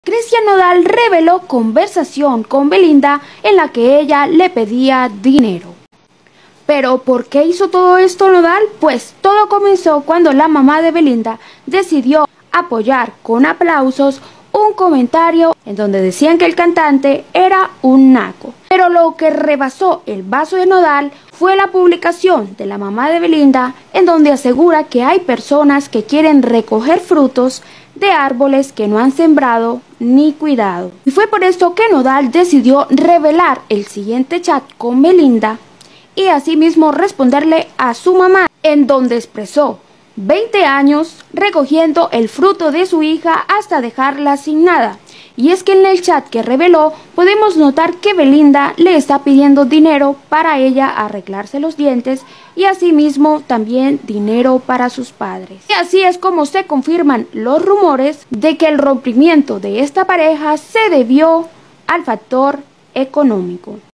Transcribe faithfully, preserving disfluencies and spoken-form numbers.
Cristian Nodal reveló conversación con Belinda en la que ella le pedía dinero. ¿Pero por qué hizo todo esto Nodal? Pues todo comenzó cuando la mamá de Belinda decidió apoyar con aplausos un comentario en donde decían que el cantante era un naco. Pero lo que rebasó el vaso de Nodal fue la publicación de la mamá de Belinda en donde asegura que hay personas que quieren recoger frutos de árboles que no han sembrado ni cuidado. Y fue por esto que Nodal decidió revelar el siguiente chat con Belinda y asimismo responderle a su mamá, en donde expresó veinte años recogiendo el fruto de su hija hasta dejarla sin nada. Y es que en el chat que reveló podemos notar que Belinda le está pidiendo dinero para ella arreglarse los dientes y asimismo también dinero para sus padres. Y así es como se confirman los rumores de que el rompimiento de esta pareja se debió al factor económico.